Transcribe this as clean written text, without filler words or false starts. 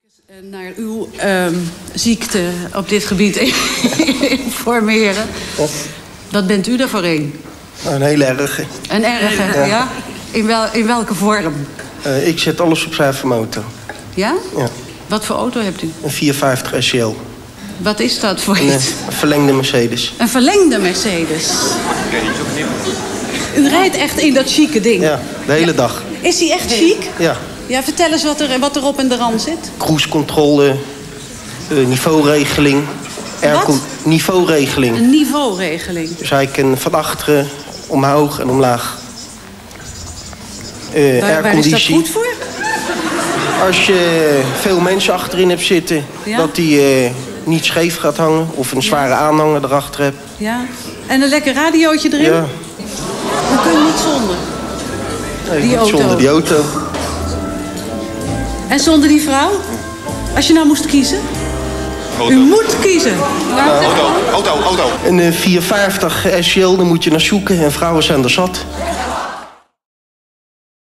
Naar uw ziekte op dit gebied informeren. Wat bent u daarvoor een? Een hele erge. Een erge, ja? In welke vorm? Ik zet alles op zuivermotor. Ja? Ja. Wat voor auto hebt u? Een 450 SL. Wat is dat voor Een iets? verlengde Mercedes. Een verlengde Mercedes. U rijdt echt in dat chique ding? Ja, de hele dag. Is die echt chic? Ja. Ja, vertel eens wat er op en eraan zit. Cruisecontrole, niveauregeling. Niveauregeling. Een niveauregeling. Dus hij kan van achteren omhoog en omlaag. Waar is dat goed voor? Als je veel mensen achterin hebt zitten, Ja? dat die niet scheef gaat hangen. Of een zware aanhanger erachter hebt. Ja. En een lekker radiootje erin? Ja. Dan kun je niet zonder. Nee, Die niet auto. zonder die auto. En zonder die vrouw? Als je nou moest kiezen? Auto. U moet kiezen. Auto. Een 450 SL, daar moet je naar zoeken. En vrouwen zijn er zat.